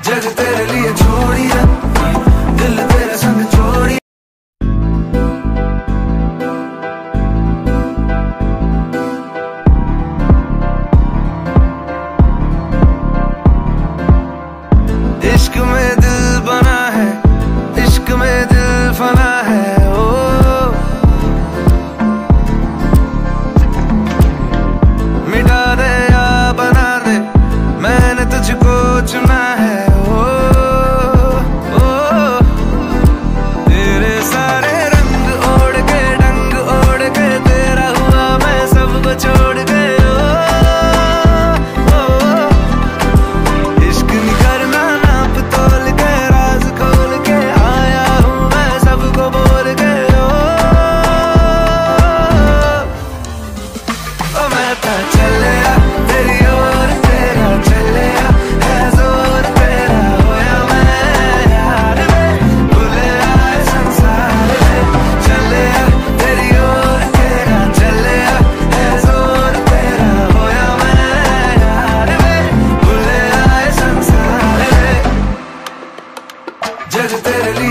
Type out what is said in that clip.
जग तेरे लिए छोड़िया, दिल तेरे संग छोड़िया। इश्क में दिल बना है, इश्क में दिल फना है। ओ मिटा दे या बना दे, मैंने तुझको चुना है। ओ तेरे सारे रंग ओढ़ के, डंग ओढ़ के, तेरा हुआ मैं सबको छोड़ के। इश्क नहीं करना नाप तोल के, राज खोल के आया हूँ मैं सबको बोल के। ओ मैं तो चलिया तेरी ओर, तेरा चलिया है जोर तेरा, होया मैं यार वे, भूले आए संसार में। चलिया तेरी ओर, तेरा चलिया है जोर तेरा, होया मैं यार वे, भूले आए संसार में। जग तेरे लिए